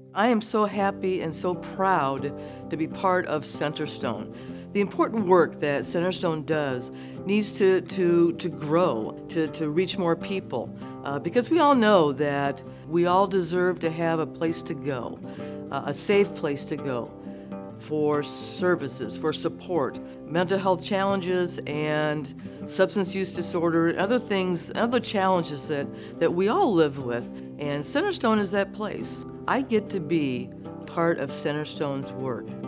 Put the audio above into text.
I am so happy and so proud to be part of Centerstone. The important work that Centerstone does needs to grow, to reach more people, because we all know that we all deserve to have a place to go, a safe place to go for services, for support, mental health challenges and substance use disorder, other things, other challenges that we all live with. And Centerstone is that place. I get to be part of Centerstone's work.